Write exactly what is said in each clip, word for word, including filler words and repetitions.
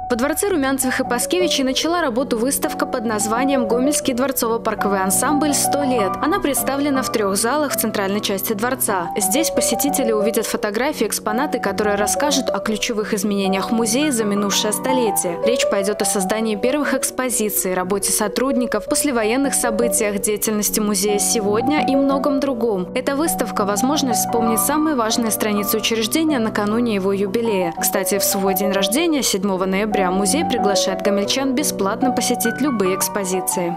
Во дворце Румянцевых и Паскевичей начала работу выставка под названием «Гомельский дворцово-парковый ансамбль. сто лет». Она представлена в трех залах в центральной части дворца. Здесь посетители увидят фотографии, экспонаты, которые расскажут о ключевых изменениях музея за минувшее столетие. Речь пойдет о создании первых экспозиций, работе сотрудников, послевоенных событиях, деятельности музея сегодня и многом другом. Эта выставка – возможность вспомнить самые важные страницы учреждения накануне его юбилея. Кстати, в свой день рождения, седьмого ноября, музей приглашает гомельчан бесплатно посетить любые экспозиции.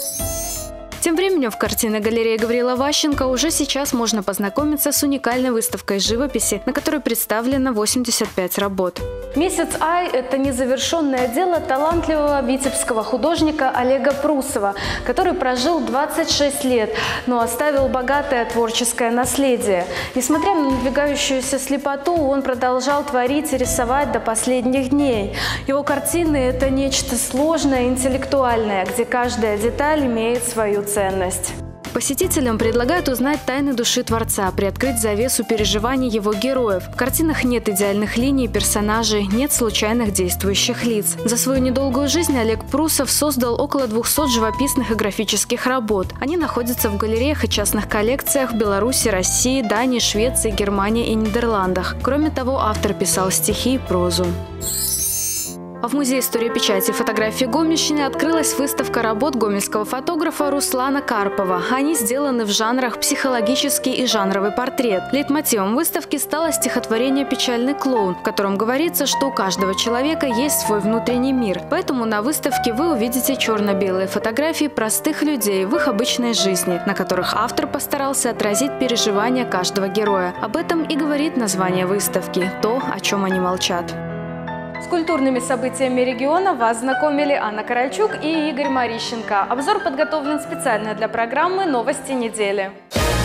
Тем временем в картинной галерее Гаврила Ващенко уже сейчас можно познакомиться с уникальной выставкой живописи, на которой представлено восемьдесят пять работ. Месяц Ай – это незавершенное дело талантливого витебского художника Олега Прусова, который прожил двадцать шесть лет, но оставил богатое творческое наследие. Несмотря на надвигающуюся слепоту, он продолжал творить и рисовать до последних дней. Его картины – это нечто сложное, интеллектуальное, где каждая деталь имеет свою ценность. Посетителям предлагают узнать тайны души Творца, приоткрыть завесу переживаний его героев. В картинах нет идеальных линий, персонажей, нет случайных действующих лиц. За свою недолгую жизнь Олег Прусов создал около двухсот живописных и графических работ. Они находятся в галереях и частных коллекциях в Беларуси, России, Дании, Швеции, Германии и Нидерландах. Кроме того, автор писал стихи и прозу. А в Музее истории печати и фотографии Гомельщины открылась выставка работ гомельского фотографа Руслана Карпова. Они сделаны в жанрах психологический и жанровый портрет. Лейтмотивом выставки стало стихотворение «Печальный клоун», в котором говорится, что у каждого человека есть свой внутренний мир. Поэтому на выставке вы увидите черно-белые фотографии простых людей в их обычной жизни, на которых автор постарался отразить переживания каждого героя. Об этом и говорит название выставки – то, о чем они молчат. С культурными событиями региона вас знакомили Анна Корольчук и Игорь Марищенко. Обзор подготовлен специально для программы «Новости недели».